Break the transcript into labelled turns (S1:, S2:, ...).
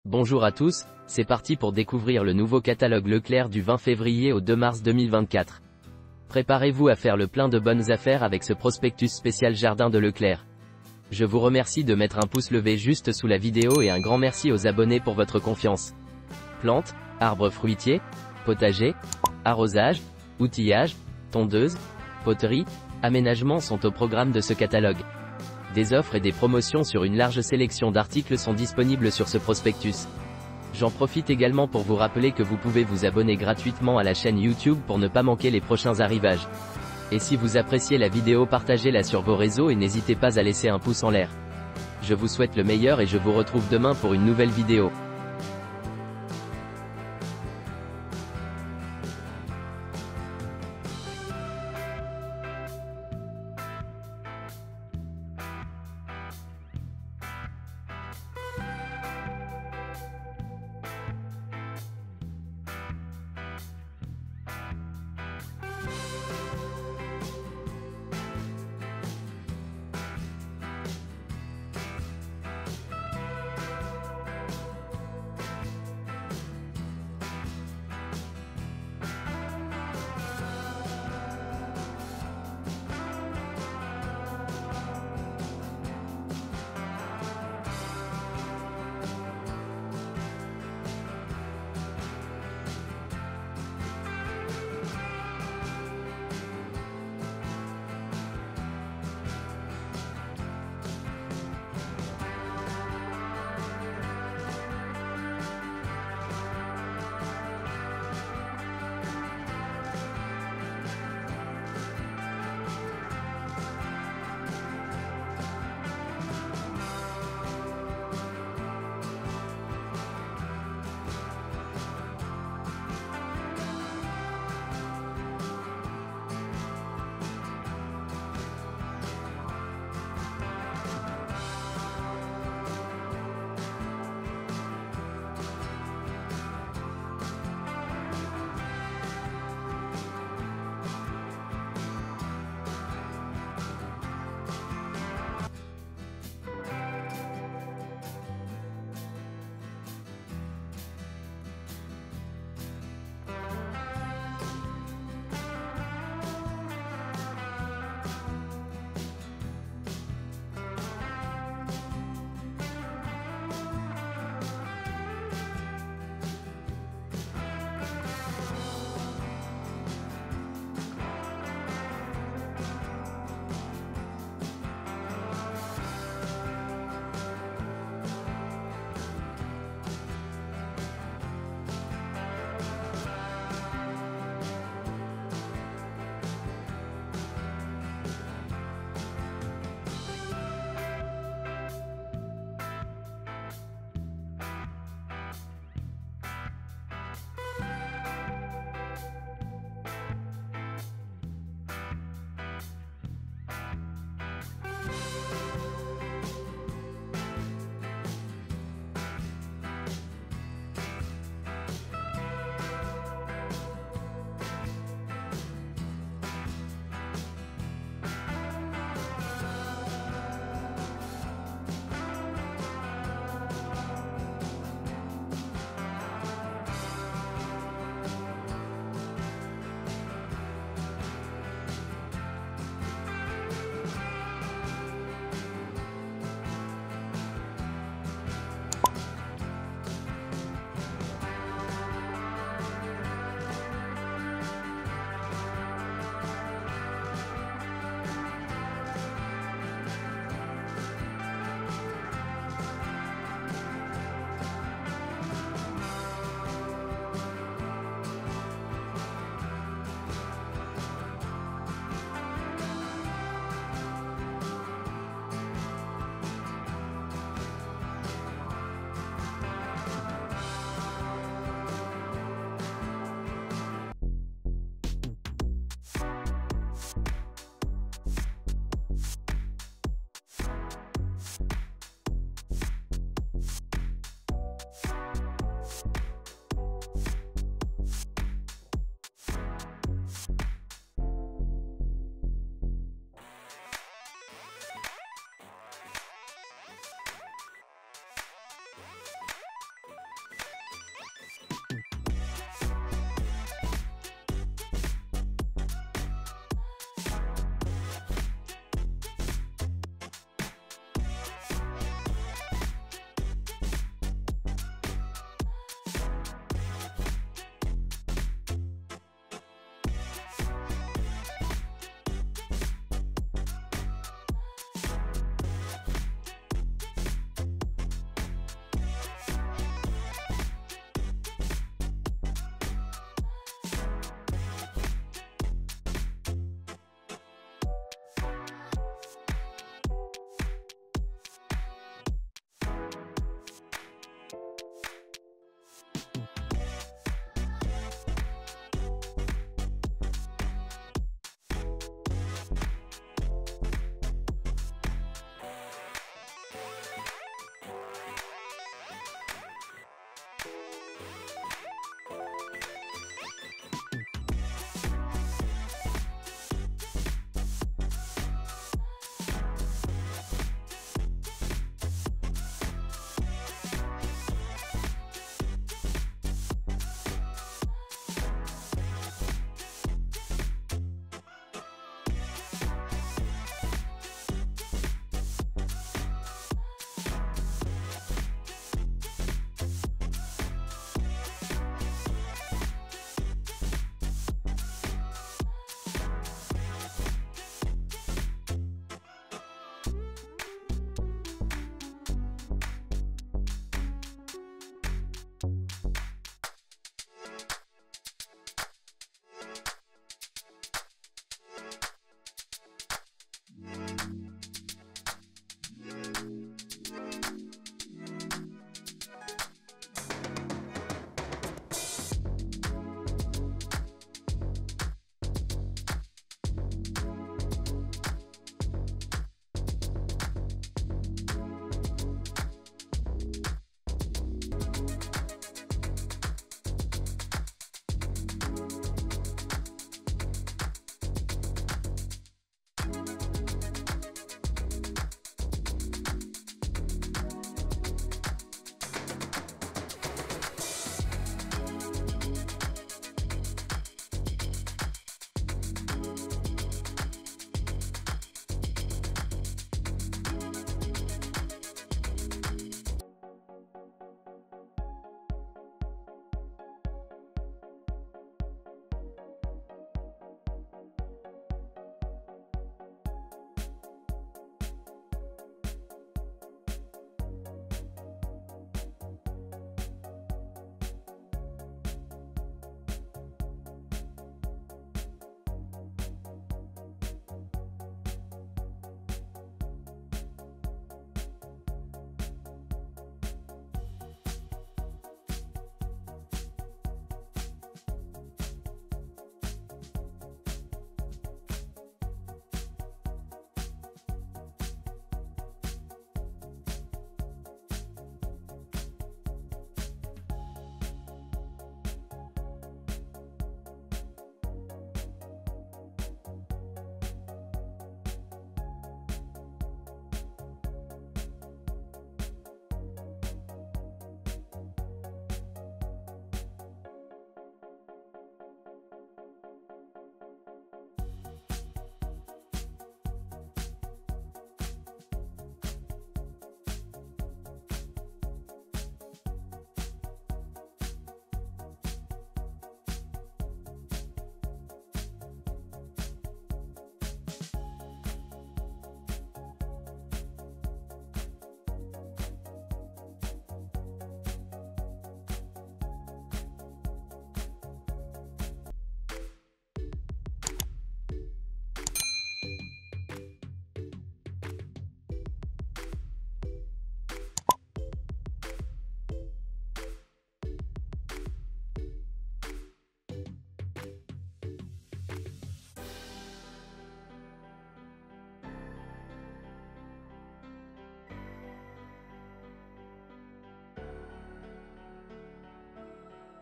S1: Bonjour à tous, c'est parti pour découvrir le nouveau catalogue Leclerc du 20 février au 2 mars 2024. Préparez-vous à faire le plein de bonnes affaires avec ce prospectus spécial jardin de Leclerc. Je vous remercie de mettre un pouce levé juste sous la vidéo et un grand merci aux abonnés pour votre confiance. Plantes, arbres fruitiers, potager, arrosage, outillage, tondeuse, poterie, aménagement sont au programme de ce catalogue. Des offres et des promotions sur une large sélection d'articles sont disponibles sur ce prospectus. J'en profite également pour vous rappeler que vous pouvez vous abonner gratuitement à la chaîne YouTube pour ne pas manquer les prochains arrivages. Et si vous appréciez la vidéo, partagez-la sur vos réseaux et n'hésitez pas à laisser un pouce en l'air. Je vous souhaite le meilleur et je vous retrouve demain pour une nouvelle vidéo.